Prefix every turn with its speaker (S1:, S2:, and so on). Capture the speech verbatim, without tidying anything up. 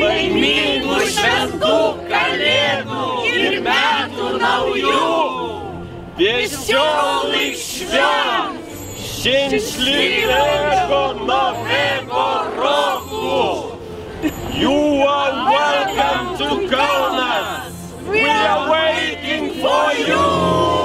S1: Laimingų šventų kalėdų ir metų naujų! Wiesiołych świąt! Szczęśliwego nowego roku! You are welcome to Kaunas! We are waiting for you!